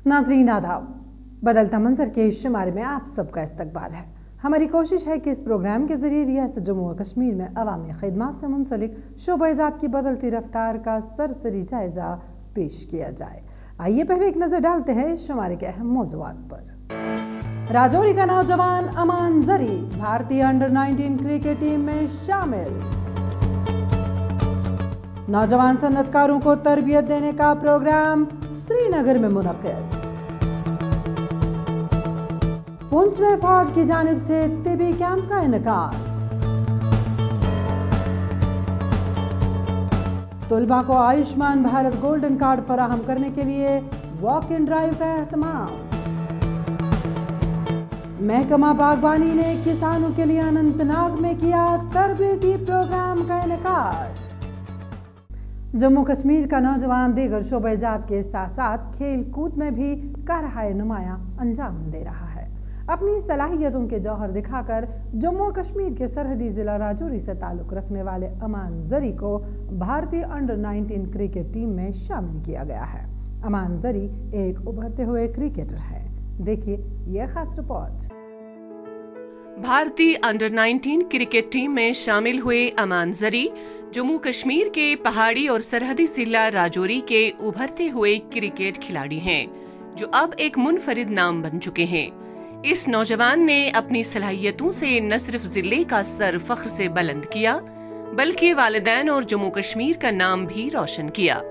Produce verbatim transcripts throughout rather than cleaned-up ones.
नाज़रीन आदाब, बदलता मंजर के इस शुमारे में आप सबका इस्तकबाल है। हमारी कोशिश है कि इस प्रोग्राम के जरिए रियासत जम्मू व कश्मीर में अवामी खिदमात से मुंसलिक शोबा-ए-जात की बदलती रफ्तार का सरसरी जायजा पेश किया जाए। आइए पहले एक नजर डालते हैं इस शुमारे के अहम मौज़ूआत पर। राजौरी का नौजवान अमान जरी भारतीय अंडर नाइनटीन क्रिकेट टीम में शामिल। नौजवान सन्नतकारों को तरबियत देने का प्रोग्राम श्रीनगर में मुनक्किद। पुंछ में फौज की जानिब से तिबी कैंप का इनकार। तुलबा को आयुष्मान भारत गोल्डन कार्ड फराहम करने के लिए वॉक इन ड्राइव का एहतमाम। महकमा बागबानी ने किसानों के लिए अनंतनाग में किया तरबीती प्रोग्राम का इनकार। जम्मू कश्मीर का नौजवान दीगर शोबा-ए-जात के साथ साथ खेल कूद में भी कारहाय नुमाया अंजाम दे रहा है। अपनी सलाहियतों के जौहर दिखाकर जम्मू कश्मीर के सरहदी जिला राजौरी से ताल्लुक रखने वाले अमान जरी को भारतीय अंडर नाइनटीन क्रिकेट टीम में शामिल किया गया है। अमान जरी एक उभरते हुए क्रिकेटर है। देखिए यह खास रिपोर्ट। भारतीय अंडर नाइनटीन क्रिकेट टीम में शामिल हुए अमान जरी जम्मू कश्मीर के पहाड़ी और सरहदी जिला राजौरी के उभरते हुए क्रिकेट खिलाड़ी हैं, जो अब एक मुनफरिद नाम बन चुके हैं। इस नौजवान ने अपनी सलाहियतों से न सिर्फ जिले का सर फख्र से बुलंद किया, बल्कि वालिदैन और जम्मू कश्मीर का नाम भी रोशन किया।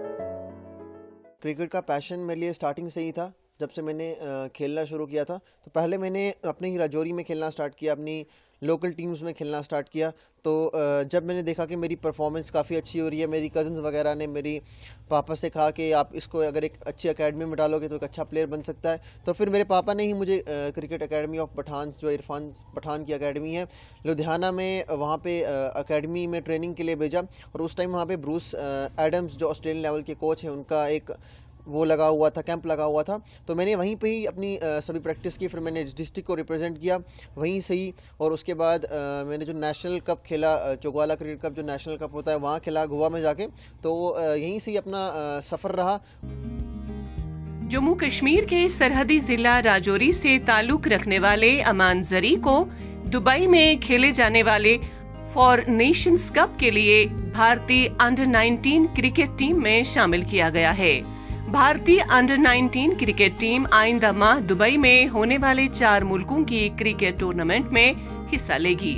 क्रिकेट का पैशन मेरे लिए स्टार्टिंग से ही था। जब से मैंने खेलना शुरू किया था तो पहले मैंने अपने ही राजौरी में खेलना स्टार्ट किया, अपनी लोकल टीम्स में खेलना स्टार्ट किया। तो जब मैंने देखा कि मेरी परफॉर्मेंस काफ़ी अच्छी हो रही है, मेरी कज़न्स वगैरह ने मेरी पापा से कहा कि आप इसको अगर एक अच्छी एकेडमी में डालोगे तो एक अच्छा प्लेयर बन सकता है। तो फिर मेरे पापा ने ही मुझे क्रिकेट एकेडमी ऑफ पठान, जो इरफान पठान की एकेडमी है लुधियाना में, वहाँ पे एकेडमी में ट्रेनिंग के लिए भेजा। और उस टाइम वहाँ पे ब्रूस एडम्स जो ऑस्ट्रेलियन लेवल के कोच हैं, उनका एक वो लगा हुआ था, कैंप लगा हुआ था। तो मैंने वहीं पे ही अपनी आ, सभी प्रैक्टिस की। फिर मैंने डिस्ट्रिक्ट को रिप्रेजेंट किया वहीं से ही। और उसके बाद आ, मैंने जो नेशनल कप खेला, चौगवाला क्रिकेट कप जो नेशनल कप होता है, वहाँ खेला गोवा में जाके। तो आ, यहीं से ही अपना आ, सफ़र रहा। जम्मू कश्मीर के सरहदी जिला राजौरी से ताल्लुक रखने वाले अमान जरी को दुबई में खेले जाने वाले फॉर नेशंस कप के लिए भारतीय अंडर नाइनटीन क्रिकेट टीम में शामिल किया गया है। भारतीय अंडर नाइनटीन क्रिकेट टीम आइंदा माह दुबई में होने वाले चार मुल्कों की क्रिकेट टूर्नामेंट में हिस्सा लेगी।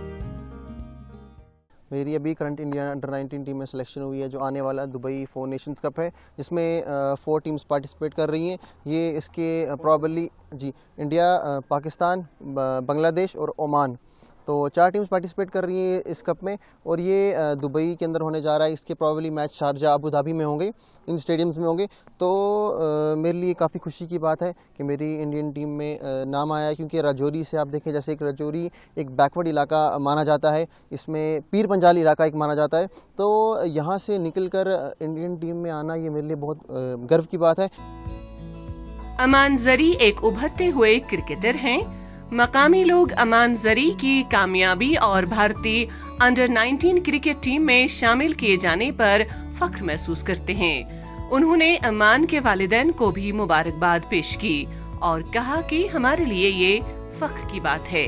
मेरी अभी current India under nineteen team में सिलेक्शन हुई है, जो आने वाला दुबई फोर नेशंस कप है, जिसमें फोर टीम्स पार्टिसिपेट कर रही हैं। ये इसके प्रॉबली जी इंडिया, पाकिस्तान, बांग्लादेश और ओमान, तो चार टीम्स पार्टिसिपेट कर रही हैं इस कप में। और ये दुबई के अंदर होने जा रहा है। इसके probably match Sharjah, Abu Dhabi में होंगे, इन स्टेडियम्स में होंगे। तो आ, मेरे लिए काफ़ी खुशी की बात है कि मेरी इंडियन टीम में आ, नाम आया है। क्योंकि राजौरी से आप देखें, जैसे एक राजौरी एक बैकवर्ड इलाका माना जाता है, इसमें पीर पंजाल इलाका एक माना जाता है। तो यहाँ से निकल कर इंडियन टीम में आना, ये मेरे लिए बहुत गर्व की बात है। अमान जरी एक उभरते हुए क्रिकेटर हैं। मकामी लोग अमान जरी की कामयाबी और भारतीय अंडर नाइनटीन क्रिकेट टीम में शामिल किए जाने पर फख्र महसूस करते हैं। उन्होंने अमान के वालिदैन को भी मुबारकबाद पेश की और कहा कि हमारे लिए ये फख्र की बात है।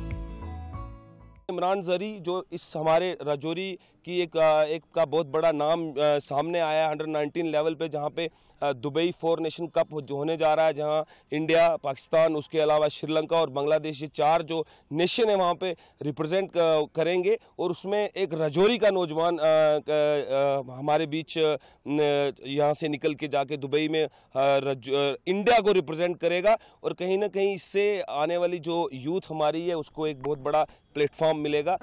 इमरान जरी जो इस हमारे राजौरी की एक एक का बहुत बड़ा नाम सामने आया है अंडर नाइनटीन लेवल पे, जहाँ पे दुबई फोर नेशन कप जो होने जा रहा है, जहाँ इंडिया, पाकिस्तान, उसके अलावा श्रीलंका और बांग्लादेश, ये चार जो नेशन है वहाँ पे रिप्रेजेंट करेंगे। और उसमें एक राजौरी का नौजवान हमारे बीच यहाँ से निकल के जाके दुबई में इंडिया को रिप्रेजेंट करेगा। और कहीं ना कहीं इससे आने वाली जो यूथ हमारी है, उसको एक बहुत बड़ा प्लेटफॉर्म मिलेगा।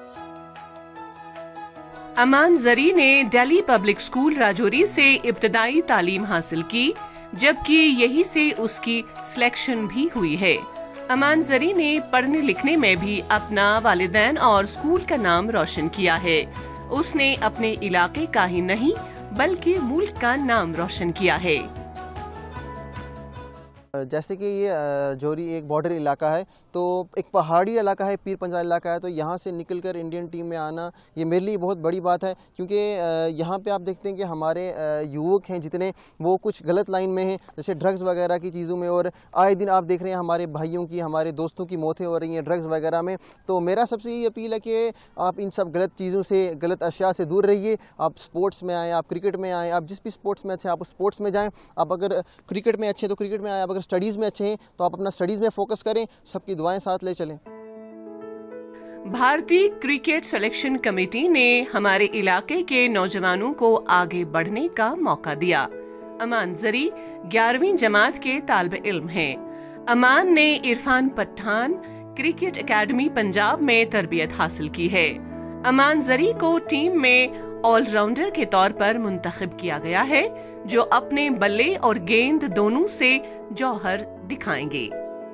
अमान जरी ने दिल्ली पब्लिक स्कूल राजौरी से इब्तदाई तालीम हासिल की, जबकि यही से उसकी सिलेक्शन भी हुई है। अमान जरी ने पढ़ने लिखने में भी अपना वालिदैन और स्कूल का नाम रोशन किया है। उसने अपने इलाके का ही नहीं बल्कि मुल्क का नाम रोशन किया है। جیسے کہ یہ راجوری ایک بارڈر علاقہ ہے، تو ایک پہاڑی علاقہ ہے، پیر پنجال علاقہ ہے، تو یہاں سے نکل کر انڈین ٹیم میں آنا یہ میرے لیے بہت بڑی بات ہے، کیونکہ یہاں پہ آپ دیکھتے ہیں کہ ہمارے یوک ہیں جتنے وہ کچھ غلط لائن میں ہیں، جیسے ڈرگز وغیرہ کی چیزوں میں، اور آئے دن آپ دیکھ رہے ہیں ہمارے بھائیوں کی، ہمارے دوستوں کی موتیں ہو رہی ہیں ڈرگز وغیرہ میں. تو میرا سب سے یہ اپیل ہے کہ آپ ان سب غلط چیزوں سے، غلط اشیاء سے دور رہیے. آپ سپورٹس میں آئیں، آپ کرکٹ میں آئیں، آپ جس بھی سپورٹس میں اچھے ہیں آپ سپورٹس میں جائیں. آپ اگر کرکٹ میں اچھے ہیں تو کرکٹ میں آئیں، آپ اگر اسٹڈیز میں اچھے ہیں تو آپ اپنا اسٹڈیز میں فوکس کریں، سب کی دعائیں ساتھ لے چلیں. بھارتی کرکٹ سلیکشن کمیٹی نے ہمارے علاقے کے نوجوانوں کو آگے بڑھنے کا موقع دیا. امان زری گیارہویں جماعت کے طالب علم ہیں. امان نے عرفان پٹھان کرکٹ اکیڈمی پنجاب میں تربیت حاصل کی ہے. امان زری کو ٹیم میں آل راؤنڈر کے طور پر منتخب کیا گیا ہے، جو اپنے بلے اور گیند دونوں سے جوہر دکھائیں گے.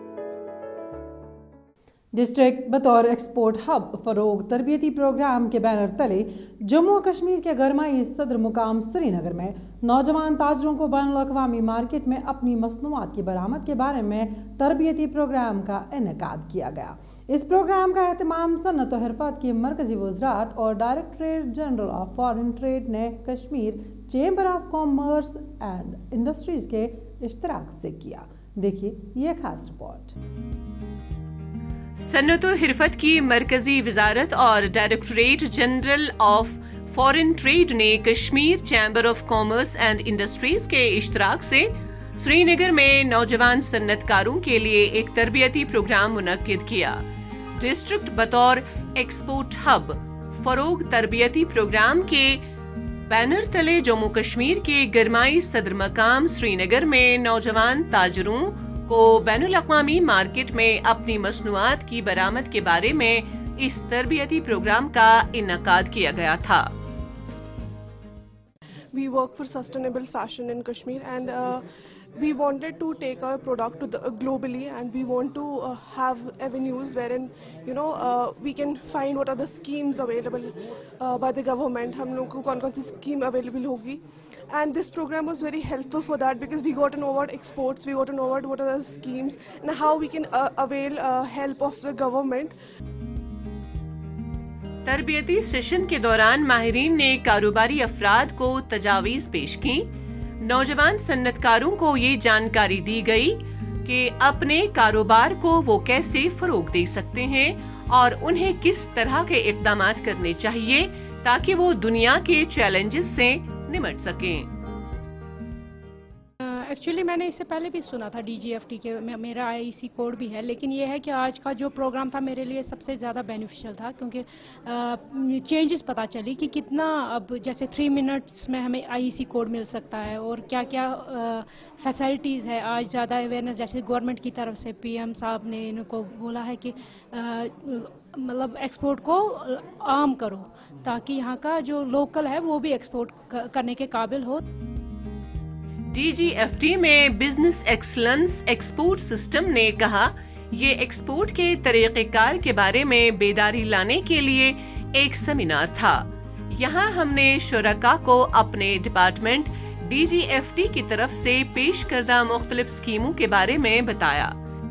ڈسٹرکٹ بطور ایکسپورٹ ہب فروغ تربیتی پروگرام کے بینر تلے جموں و کشمیر کے گرمائی صدر مقام سری نگر میں نوجوان تاجروں کو بین الاقوامی مارکیٹ میں اپنی مصنوعات کی برآمد کے بارے میں تربیتی پروگرام کا انعقاد کیا گیا. اس پروگرام کا اہتمام صنعت و حرفت کی مرکزی وزارت اور directorate general of foreign trade نے Kashmir chamber of commerce and industries کے اشتراک سے کیا. دیکھیے یہ خاص رپورٹ. صنعت و حرفت کی مرکزی وزارت اور directorate general of foreign trade نے Kashmir chamber of commerce and industries کے اشتراک سے سری نگر میں نوجوان صنعت کاروں کے لیے ایک تربیتی پروگرام منعقد کیا. ڈسٹرکٹ بطور ایکسپورٹ ہب فروغ تربیتی پروگرام کے بینر تلے جموں کشمیر کے گرمائی صدر مقام سری نگر میں نوجوان تاجروں کو بین الاقوامی مارکیٹ میں اپنی مصنوعات کی برآمد کے بارے میں اس تربیتی پروگرام کا انعقاد کیا گیا تھا. We work for sustainable fashion in Kashmir, and uh, we wanted to take our product to the, uh, globally, and we want to uh, have avenues wherein, you know, uh, we can find what are the schemes available uh, by the government. ہم لوگ کو کون کون سی scheme available ہوگی. And this program was very helpful for that, because we got to know about exports, we got to know about what are the schemes and how we can uh, avail uh, help of the government. تربیتی session کے دوران ماہرین نے کاروباری افراد کو تجاویز پیش کی. نوجوان صنعت کاروں کو یہ جانکاری دی گئی کہ اپنے کاروبار کو وہ کیسے فروغ دے سکتے ہیں اور انہیں کس طرح کے اقدامات کرنے چاہیے تاکہ وہ دنیا کے چیلنجز سے نمٹ سکیں. ایکچولی میں نے اس سے پہلے بھی سنا تھا ڈی جی ایف ٹی کے، میرا آئی سی کوڈ بھی ہے، لیکن یہ ہے کہ آج کا جو پروگرام تھا میرے لیے سب سے زیادہ بینیفیشل تھا، کیونکہ چینجز پتہ چلی کہ کتنا اب جیسے تھری منٹس میں ہمیں آئی سی کوڈ مل سکتا ہے اور کیا کیا فیسلٹیز ہے. آج زیادہ اویئرنیس جیسے گورنمنٹ کی طرف سے پی ایم صاحب نے ان کو بولا ہے کہ مطلب ایکسپورٹ کو عام کرو تاکہ یہاں کا جو لوکل ہے وہ بھی ایکسپورٹ کرنے کے قابل ہو. ڈی جی ایف ٹی میں بزنس ایکسلنس ایکسپورٹ سسٹم نے کہا یہ ایکسپورٹ کے طریقہ کار کے بارے میں بیداری لانے کے لیے ایک سیمینار تھا. یہاں ہم نے شرکاء کو اپنے department D G F T کی طرف سے پیش کردہ مختلف اسکیموں کے بارے میں بتایا.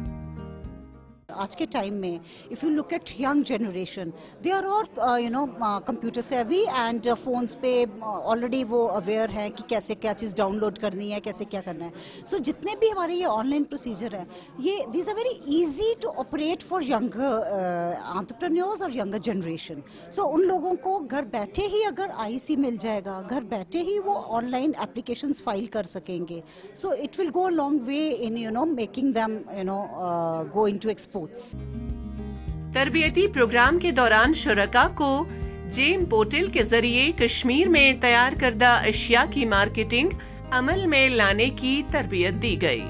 آج کے ٹائم میں if you look at young generation they are all you know computer savvy and phones پہ آلریڈی وہ اویئر ہیں کہ کیسے کیا چیز ڈاؤن لوڈ کرنی ہے، کیسے کیا کرنا ہے. سو so, جتنے بھی ہمارے یہ آن لائن پروسیجر ہیں یہ these are very easy to operate for younger entrepreneurs اور ینگر جنریشن. سو ان لوگوں کو گھر بیٹھے ہی اگر آئی سی مل جائے گا، گھر بیٹھے ہی وہ آن لائن اپلیکیشنز فائل کر سکیں گے. So it will go long way in you know making them you know go in to export. تربیتی پروگرام کے دوران شرکاء کو جیم پورٹل کے ذریعے کشمیر میں تیار کردہ اشیاء کی مارکیٹنگ عمل میں لانے کی تربیت دی گئی.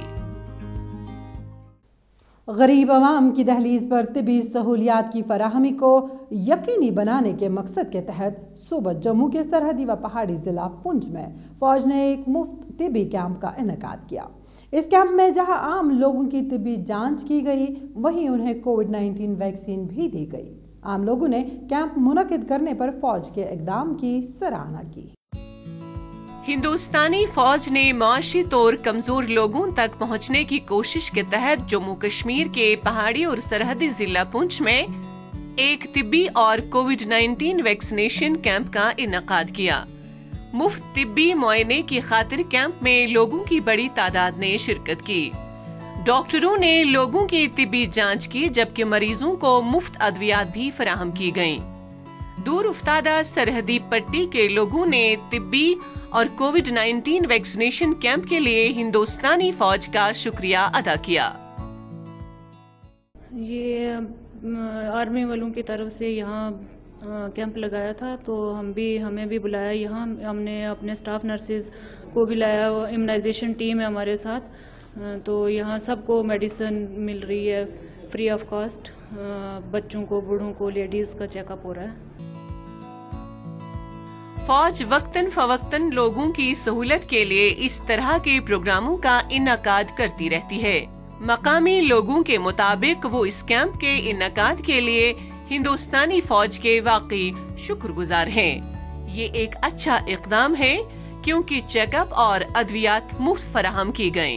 غریب عوام کی دہلیز پر طبی سہولیات کی فراہمی کو یقینی بنانے کے مقصد کے تحت صوبہ جموں کے سرحدی و پہاڑی ضلع پونچھ میں فوج نے ایک مفت طبی کیمپ کا انعقاد کیا. اس کیمپ میں جہاں عام لوگوں کی طبی جانچ کی گئی وہیں انہیں کووڈ نائنٹین ویکسین بھی دی گئی. عام لوگوں نے کیمپ منعقد کرنے پر فوج کے اقدام کی سراہنا کی. हिंदुस्तानी फौज ने मुआशी तौर कमजोर लोगों तक पहुंचने की कोशिश के तहत जम्मू कश्मीर के पहाड़ी और सरहदी जिला पुंछ में एक तिब्बी और कोविड नाइन्टीन वैक्सीनेशन कैंप का इनकाद किया। मुफ्त तिब्बी मुआयने की खातिर कैंप में लोगों की बड़ी तादाद ने शिरकत की। डॉक्टरों ने लोगों की तिब्बी जांच की, जबकि मरीजों को मुफ्त अद्वियात भी फराहम की गयीं। दूर उफ्तादा सरहदी पट्टी के लोगों ने तिब्बी और कोविड नाइन्टीन वैक्सीनेशन कैंप के लिए हिंदुस्तानी फौज का शुक्रिया अदा किया। ये आर्मी वालों की तरफ से यहाँ कैंप लगाया था, तो हम भी हमें भी बुलाया यहाँ। हमने अपने स्टाफ नर्सेज को भी लाया, इम्यूनाइजेशन टीम है हमारे साथ, तो यहाँ सबको मेडिसिन मिल रही है फ्री ऑफ कॉस्ट। बच्चों को, बूढ़ों को, लेडीज का चेकअप हो रहा है। फौज वक्तन फवक्तन लोगों की सहूलत के लिए इस तरह के प्रोग्रामों का इनकाद करती रहती है। मकामी लोगों के मुताबिक वो इस कैंप के इनकाद के लिए हिंदुस्तानी फौज के वाकई शुक्रगुजार हैं। ये एक अच्छा इक़दाम है क्योंकि चेकअप और अद्वियात मुफ्त फराहम की गयी।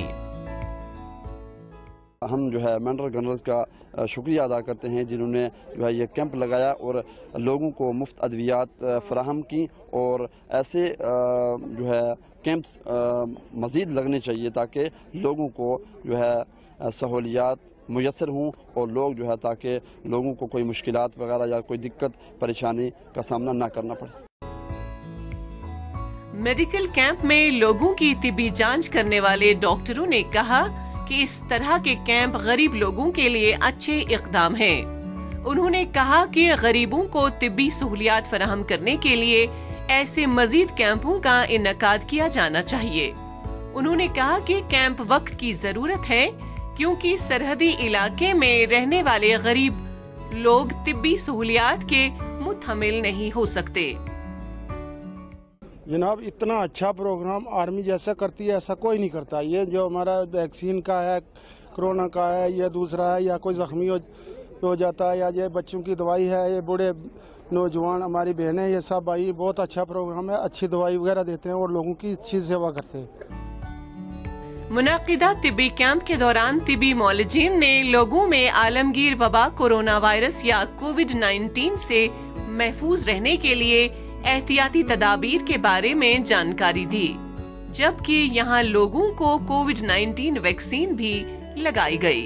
हम जो है मेंडर जनरल्स का शुक्रिया अदा करते हैं जिन्होंने जो है ये कैंप लगाया और लोगों को मुफ्त अद्वियात फराहम की, और ऐसे जो है कैंप्स मज़ीद लगने चाहिए ताकि लोगों को जो है सहूलियात मुयस्सर हों और लोग जो है ताकि लोगों को कोई मुश्किलात वगैरह या कोई दिक्कत परेशानी का सामना ना करना पड़े। मेडिकल कैंप में लोगों की तिब्बी जांच करने वाले डॉक्टरों ने कहा कि इस तरह के कैंप गरीब लोगों के लिए अच्छे इक़दाम हैं। उन्होंने कहा कि गरीबों को तिब्बी सहूलियात फराहम करने के लिए ऐसे मजीद कैंपों का इनकाद किया जाना चाहिए। उन्होंने कहा कि कैंप वक्त की जरूरत है क्योंकि सरहदी इलाके में रहने वाले गरीब लोग तिब्बी सहूलियात के मुतहम्मिल नहीं हो सकते। जनाब, इतना अच्छा प्रोग्राम आर्मी जैसा करती है ऐसा कोई नहीं करता। ये जो हमारा वैक्सीन का है, कोरोना का है, या दूसरा है, या कोई ज़ख्मी हो, हो जाता है, या ये बच्चों की दवाई है, ये बूढ़े नौजवान हमारी बहनें, ये सब भाई बहुत अच्छा प्रोग्राम है। अच्छी दवाई वगैरह देते हैं और लोगों की अच्छी सेवा करते हैं। मुनाकिदा तिब्बी कैंप के दौरान तिब्बी मौलजीन ने लोगों में आलमगीर वबा कोरोना वायरस या कोविड नाइन्टीन से महफूज रहने के लिए एहतियाती तदाबीर के बारे में जानकारी दी, जबकि यहाँ लोगों को कोविड नाइन्टीन वैक्सीन भी लगाई गई।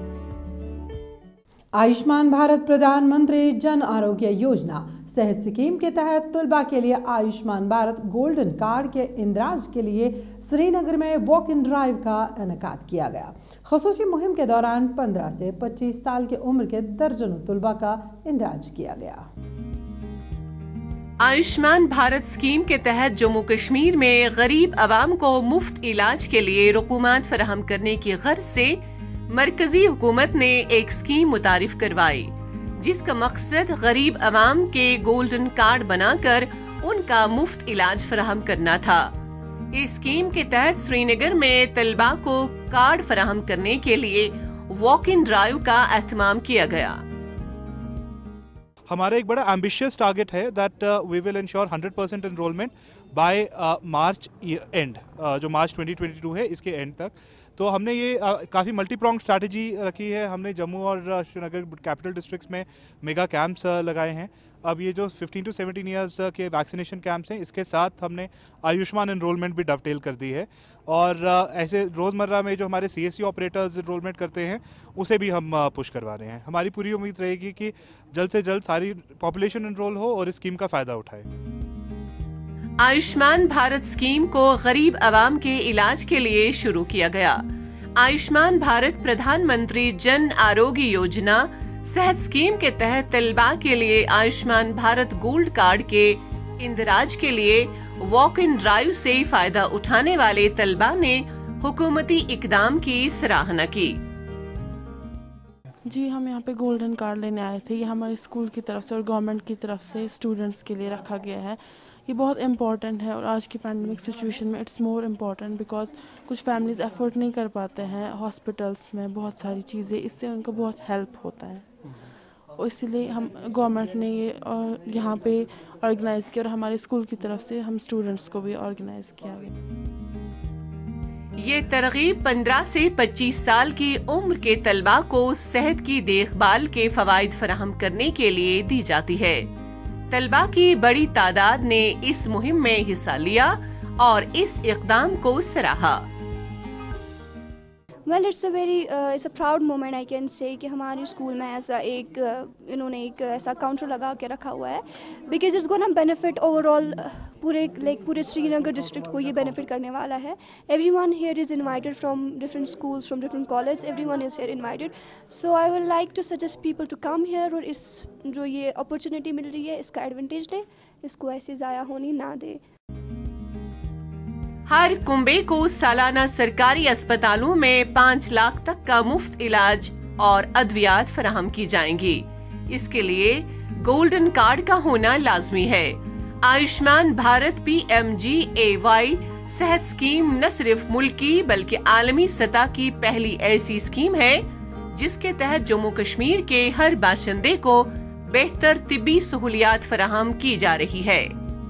आयुष्मान भारत प्रधानमंत्री जन आरोग्य योजना सेहत स्कीम के तहत तलबा के लिए आयुष्मान भारत गोल्डन कार्ड के इंदराज के लिए श्रीनगर में वॉक इन ड्राइव का इनेकाद किया गया। खसूसी मुहिम के दौरान पंद्रह से पच्चीस साल की उम्र के दर्जनों तलबा का इंदराज किया गया। आयुष्मान भारत स्कीम के तहत जम्मू कश्मीर में गरीब आवाम को मुफ्त इलाज के लिए रकूमात फराहम करने की गर्ज से मरकजी हुकूमत ने एक स्कीम मुतारिफ करवाई, जिसका मकसद गरीब आवाम के गोल्डन कार्ड बनाकर उनका मुफ्त इलाज फराहम करना था। इस स्कीम के तहत श्रीनगर में तलबा को कार्ड फराहम करने के लिए वॉक इन ड्राइव का एहतमाम किया गया। हमारा एक बड़ा एम्बिशियस टारगेट है that we will ensure hundred percent enrolment by March end, जो मार्च ट्वेंटी ट्वेंटी टू है इसके एंड तक। तो हमने ये uh, काफ़ी मल्टी प्रोंग स्ट्रैटेजी रखी है। हमने जम्मू और श्रीनगर कैपिटल डिस्ट्रिक्ट्स में मेगा कैंप्स uh, लगाए हैं। अब ये जो फिफ्टीन टू सेवनटीन ईयर्स के वैक्सीनेशन कैंप्स हैं, इसके साथ हमने आयुष्मान एनरोलमेंट भी डवटेल कर दी है, और uh, ऐसे रोज़मर्रा में जो हमारे C S C operators enrolment करते हैं उसे भी हम uh, पुश करवा रहे हैं। हमारी पूरी उम्मीद रहेगी कि जल्द से जल्द सारी पॉपुलेशन एनरोल हो और इस स्कीम का फ़ायदा उठाए। आयुष्मान भारत स्कीम को गरीब आवाम के इलाज के लिए शुरू किया गया। आयुष्मान भारत प्रधानमंत्री जन आरोग्य योजना सेहत स्कीम के तहत तलबा के लिए आयुष्मान भारत गोल्ड कार्ड के इंदराज के लिए वॉक इन ड्राइव से फायदा उठाने वाले तलबा ने हुकूमती इकदाम की सराहना की। जी, हम यहाँ पे गोल्डन कार्ड लेने आए थे। ये हमारे स्कूल की तरफ से और गवर्नमेंट की तरफ से स्टूडेंट्स के लिए रखा गया है। ये बहुत इम्पॉर्टेंट है और आज की पैंडमिक सिचुएशन में इट्स मोर इम्पॉर्टेंट बिकॉज कुछ फैमिलीज़ एफोर्ड नहीं कर पाते हैं हॉस्पिटल्स में बहुत सारी चीज़ें, इससे उनको बहुत हेल्प होता है। اور اسی لیے ہم گورنمنٹ نے یہ یہاں پہ آرگنائز کیا اور ہمارے اسکول کی طرف سے ہم اسٹوڈنٹس کو بھی آرگنائز کیا گیا۔ یہ ترغیب پندرہ سے پچیس سال کی عمر کے طلباء کو صحت کی دیکھ بھال کے فوائد فراہم کرنے کے لیے دی جاتی ہے۔ طلباء کی بڑی تعداد نے اس مہم میں حصہ لیا اور اس اقدام کو سراہا۔ Well it's a very it's a proud moment I can say کہ ہمارے اسکول میں ایسا ایک انہوں نے ایک ایسا کاؤنٹر لگا کے رکھا ہوا ہے، because it's gonna benefit overall پورے لائک پورے سری نگر ڈسٹرکٹ کو یہ بینیفٹ کرنے والا ہے۔ Everyone here is invited from different schools from different college, everyone is here invited, so I would like to suggest people to come here, اور اس جو یہ اپرچونیٹی مل رہی ہے اس کا ایڈوانٹیج لے، اس کو ایسے ضائع ہونی نہ دے۔ ہر کنبے کو سالانہ سرکاری اسپتالوں میں پانچ لاکھ تک کا مفت علاج اور ادویات فراہم کی جائیں گی۔ اس کے لیے گولڈن کارڈ کا ہونا لازمی ہے۔ Ayushman Bharat P M J A Y صحت اسکیم نہ صرف ملکی بلکہ عالمی سطح کی پہلی ایسی اسکیم ہے جس کے تحت جموں کشمیر کے ہر باشندے کو بہتر طبی سہولیات فراہم کی جا رہی ہے۔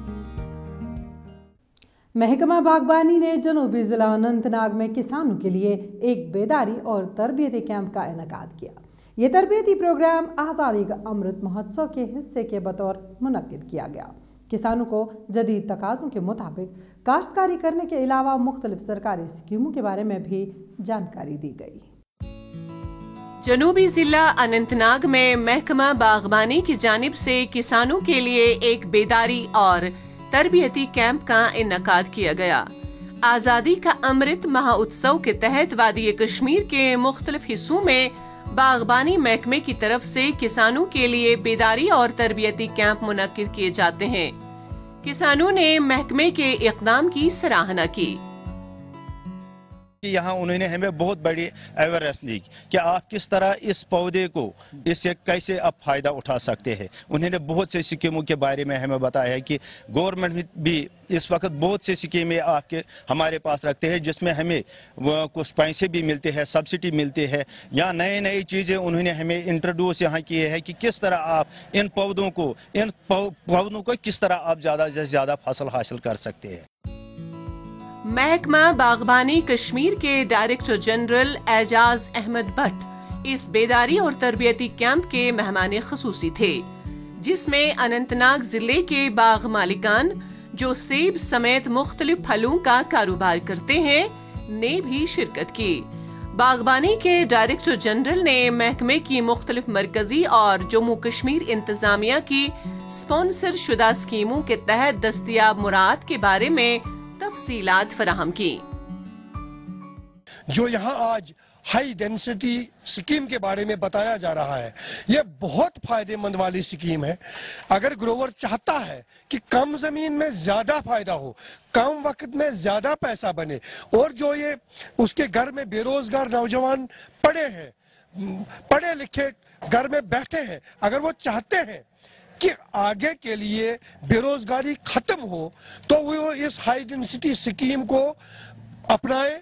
محکمہ باغبانی نے جنوبی ضلع اننت ناگ میں کسانوں کے لیے ایک بیداری اور تربیتی کیمپ کا انعقاد کیا۔ یہ تربیتی پروگرام آزادی کا امرت مہوتسو کے حصے کے بطور منعقد کیا گیا۔ کسانوں کو جدید تقاضوں کے مطابق کاشتکاری کرنے کے علاوہ مختلف سرکاری اسکیموں کے بارے میں بھی جانکاری دی گئی۔ جنوبی ضلع اننت ناگ میں محکمہ باغبانی کی جانب سے کسانوں کے لیے ایک بیداری اور تربیتی کیمپ کا انعقاد کیا گیا۔ آزادی کا امرت مہوتسو کے تحت وادی کشمیر کے مختلف حصوں میں باغبانی محکمے کی طرف سے کسانوں کے لیے بیداری اور تربیتی کیمپ منعقد کیے جاتے ہیں۔ کسانوں نے محکمے کے اقدام کی سراہنا کی۔ یہاں انہوں نے ہمیں بہت بڑی اویئرنیس دی کہ آپ کس طرح اس پودے کو اس سے کیسے آپ فائدہ اٹھا سکتے ہیں۔ انہوں نے بہت سے اسکیموں کے بارے میں ہمیں بتایا ہے کہ گورنمنٹ بھی اس وقت بہت سے اسکیمیں آپ کے ہمارے پاس رکھتے ہیں جس میں ہمیں کچھ پیسے بھی ملتے ہیں، سبسڈی ملتے ہیں، یا نئے نئی چیزیں انہوں نے ہمیں انٹروڈیوس یہاں کیے ہیں کہ کس طرح آپ ان پودوں کو ان پودوں کو کس طرح آپ زیادہ سے زیادہ فصل حاصل کر سکتے ہیں۔ محکمہ باغبانی کشمیر کے ڈائریکٹر جنرل اعجاز احمد بٹ اس بیداری اور تربیتی کیمپ کے مہمان خصوصی تھے، جس میں اننت ناگ ضلع کے باغ مالکان جو سیب سمیت مختلف پھلوں کا کاروبار کرتے ہیں نے بھی شرکت کی۔ باغبانی کے ڈائریکٹر جنرل نے محکمے کی مختلف مرکزی اور جموں کشمیر انتظامیہ کی سپانسر شدہ اسکیموں کے تحت دستیاب مراعات کے بارے میں تفصیلات فراہم کی۔ جو یہاں آج ہائی ڈینسٹی سکیم کے بارے میں بتایا جا رہا ہے، یہ بہت فائدے مند والی سکیم ہے۔ اگر گروور چاہتا ہے کہ کم زمین میں زیادہ فائدہ ہو، کم وقت میں زیادہ پیسہ بنے، اور جو یہ اس کے گھر میں بے روزگار نوجوان پڑھے ہیں، پڑھے لکھے گھر میں بیٹھے ہیں، اگر وہ چاہتے ہیں کہ آگے کے لیے بے روزگاری ختم ہو تو وہ اس ہائی ڈینسٹی سکیم کو اپنائیں۔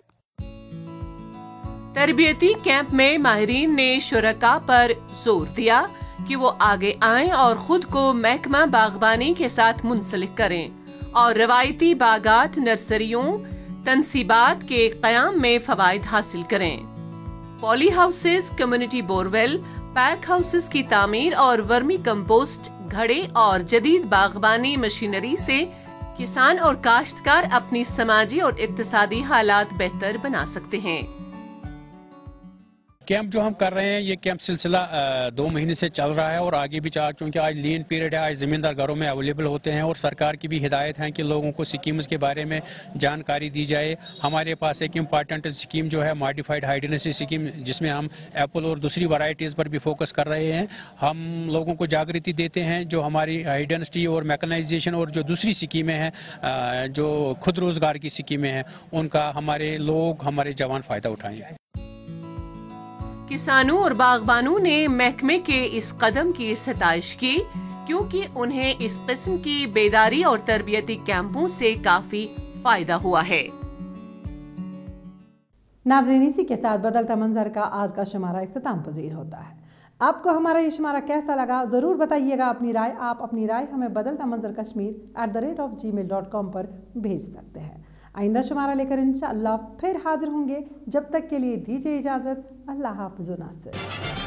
تربیتی کیمپ میں ماہرین نے شرکاء پر زور دیا کہ وہ آگے آئیں اور خود کو محکمہ باغبانی کے ساتھ منسلک کریں اور روایتی باغات، نرسریوں، تنصیبات کے قیام میں فوائد حاصل کریں۔ Poly houses, community borewell, pack houses کی تعمیر اور ورمی کمپوسٹ گھڑے اور جدید باغبانی مشینری سے کسان اور کاشتکار اپنی سماجی اور اقتصادی حالات بہتر بنا سکتے ہیں۔ کیمپ جو ہم کر رہے ہیں، یہ کیمپ سلسلہ دو مہینے سے چل رہا ہے اور آگے بھی چاہ چونکہ آج لین پیریڈ ہے، آج زمیندار گھروں میں اویلیبل ہوتے ہیں اور سرکار کی بھی ہدایت ہے کہ لوگوں کو سکیمز کے بارے میں جانکاری دی جائے۔ ہمارے پاس ایک امپارٹنٹ سکیم جو ہے ماڈیفائڈ ہائی ڈینسٹی سکیم، جس میں ہم ایپل اور دوسری ورائٹیز پر بھی فوکس کر رہے ہیں۔ ہم لوگوں کو جاگرتی دیتے ہیں جو ہماری ہائی ڈینسٹی اور میکنائزیشن اور جو دوسری سکیمیں ہیں، جو خود روزگار کی سکیمیں ہیں، ان کا ہمارے لوگ، ہمارے جوان فائدہ اٹھائیں۔ کسانوں اور باغبانوں نے محکمے کے اس قدم کی ستائش کی کیونکہ انہیں اس قسم کی بیداری اور تربیتی کیمپوں سے کافی فائدہ ہوا ہے۔ ناظرین، اسی کے ساتھ بدلتا منظر کا آج کا شمارہ اختتام پذیر ہوتا ہے۔ آپ کو ہمارا یہ شمارہ کیسا لگا ضرور بتائیے گا اپنی رائے. آپ اپنی رائے ہمیں بدلتا منظر Kashmir at the rate of Gmail dot com پر بھیج سکتے ہیں. آئندہ شمارہ لے کر انشاءاللہ پھر حاضر ہوں گے. جب تک کے لیے دیجیے اجازت. اللہ حافظ و ناصر.